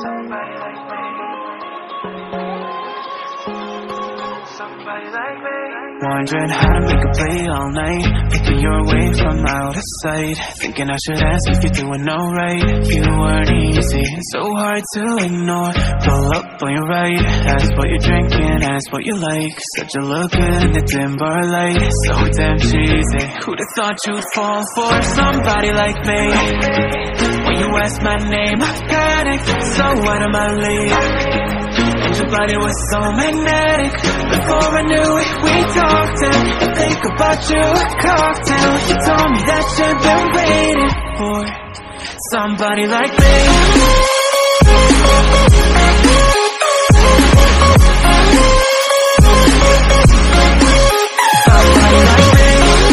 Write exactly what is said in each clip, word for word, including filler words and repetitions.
Somebody like me. Somebody like me. Wondering how to make a play all night, picking your way from out of sight. Thinking I should ask if you're doing alright. You weren't easy, so hard to ignore. Pull up on your right, ask what you're drinking, ask what you like. Said you look good in the dim bar light, so damn cheesy. Who'd have thought you'd fall for somebody like me? When you ask my name, I panicked, so out of my league. And your body was so magnetic. Before I knew it, we talked and I think about you, a cocktail. You told me that you've been waiting for somebody like me. Somebody like me.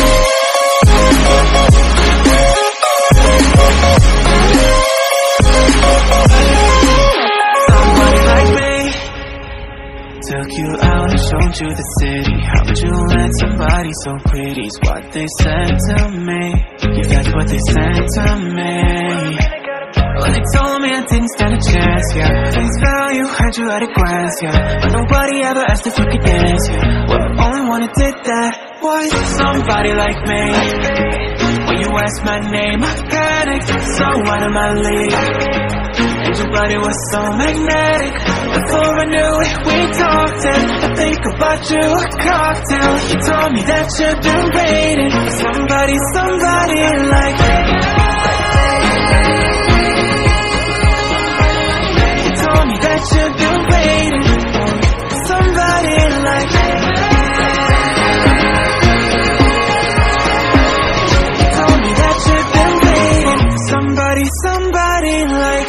Took you out and showed you the city. How would you let somebody so pretty's what they said to me? Yeah, that's what they said to me. Well, they told me I didn't stand a chance, yeah. Face value, heard you at a glance, yeah. But nobody ever asked if you could dance, yeah. Well, the only one who did that was somebody like me. When you asked my name, I panicked, so out of my league. And your body was so magnetic. Before I knew it, we talked and I think about you, a cocktail. You told me that you've been waiting for somebody, somebody like me. You told me that you've been waiting for somebody like me. You told me that you've been waiting for somebody, somebody like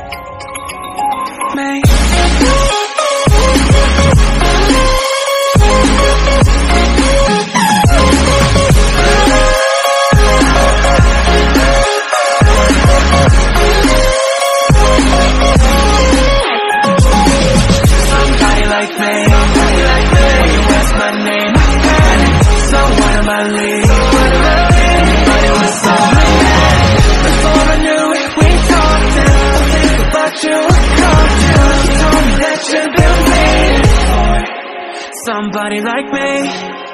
me. Somebody like me.